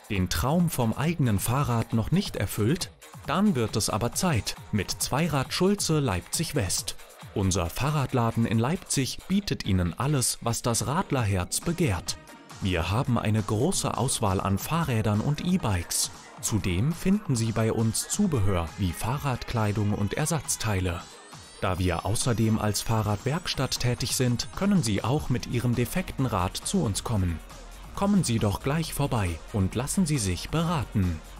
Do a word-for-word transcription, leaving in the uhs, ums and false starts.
Den Traum vom eigenen Fahrrad noch nicht erfüllt? Dann wird es aber Zeit mit Zweirad Schulze Leipzig West. Unser Fahrradladen in Leipzig bietet Ihnen alles, was das Radlerherz begehrt. Wir haben eine große Auswahl an Fahrrädern und E-Bikes. Zudem finden Sie bei uns Zubehör wie Fahrradkleidung und Ersatzteile. Da wir außerdem als Fahrradwerkstatt tätig sind, können Sie auch mit Ihrem defekten Rad zu uns kommen. Kommen Sie doch gleich vorbei und lassen Sie sich beraten.